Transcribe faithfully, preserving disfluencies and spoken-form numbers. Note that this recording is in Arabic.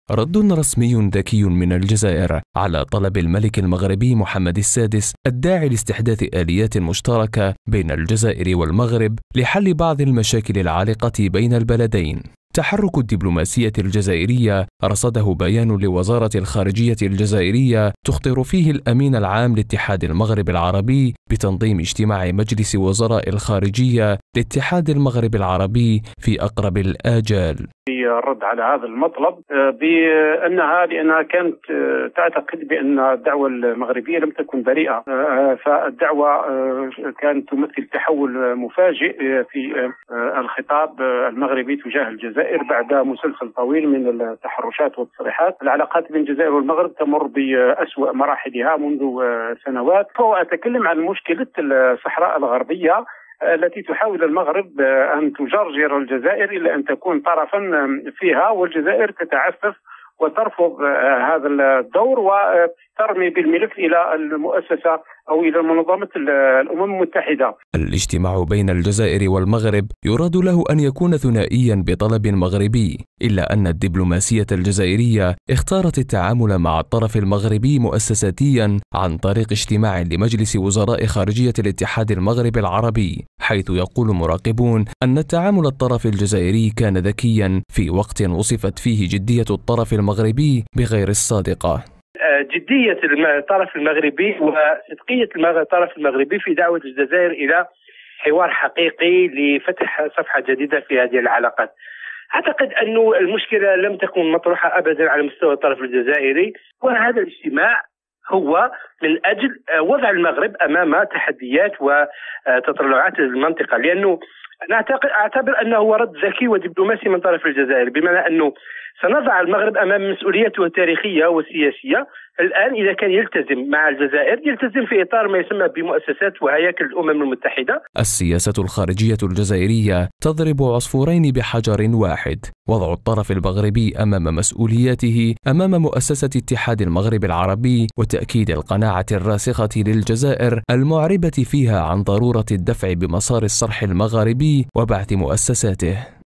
رد رسمي ذكي من الجزائر على طلب الملك المغربي محمد السادس الداعي لاستحداث آليات مشتركة بين الجزائر والمغرب لحل بعض المشاكل العالقة بين البلدين. تحرك الدبلوماسية الجزائرية رصده بيان لوزارة الخارجية الجزائرية تخطر فيه الأمين العام لاتحاد المغرب العربي بتنظيم اجتماع مجلس وزراء الخارجية لاتحاد المغرب العربي في أقرب الآجال. الرد على هذا المطلب بأنها لأنها كانت تعتقد بأن الدعوة المغربية لم تكن بريئة، فالدعوة كانت تمثل تحول مفاجئ في الخطاب المغربي تجاه الجزائر بعد مسلسل طويل من التحرشات والتصريحات. العلاقات بين الجزائر والمغرب تمر بأسوأ مراحلها منذ سنوات. فأتكلم عن مشكلة الصحراء الغربية التي تحاول المغرب أن تجرجر الجزائر إلى أن تكون طرفا فيها، والجزائر تتعفف وترفض هذا الدور وترمي بالملف إلى المؤسسة أو إلى منظمة الأمم المتحدة. الاجتماع بين الجزائر والمغرب يراد له أن يكون ثنائيا بطلب مغربي، إلا أن الدبلوماسية الجزائرية اختارت التعامل مع الطرف المغربي مؤسساتيا عن طريق اجتماع لمجلس وزراء خارجية الاتحاد المغرب العربي، حيث يقول مراقبون أن التعامل الطرف الجزائري كان ذكيا في وقت وصفت فيه جدية الطرف المغربي بغير الصادقة. جدية الطرف المغربي وصدقية الطرف المغربي في دعوة الجزائر إلى حوار حقيقي لفتح صفحة جديدة في هذه العلاقات. أعتقد أن المشكلة لم تكن مطروحة أبدا على مستوى الطرف الجزائري، وهذا الاجتماع هو من أجل وضع المغرب أمام تحديات وتطلعات المنطقة، لأنه أنا أعتبر أنه رد ذكي ودبلوماسي من طرف الجزائر، بمعنى أنه سنضع المغرب أمام مسؤوليته التاريخية والسياسية. الآن إذا كان يلتزم مع الجزائر يلتزم في إطار ما يسمى بمؤسسات وهياكل الأمم المتحدة. السياسة الخارجية الجزائرية تضرب عصفورين بحجر واحد، وضع الطرف المغربي أمام مسؤولياته أمام مؤسسة اتحاد المغرب العربي، وتأكيد القناعة الراسخة للجزائر المعربة فيها عن ضرورة الدفع بمسار الصرح المغاربي وبعث مؤسساته.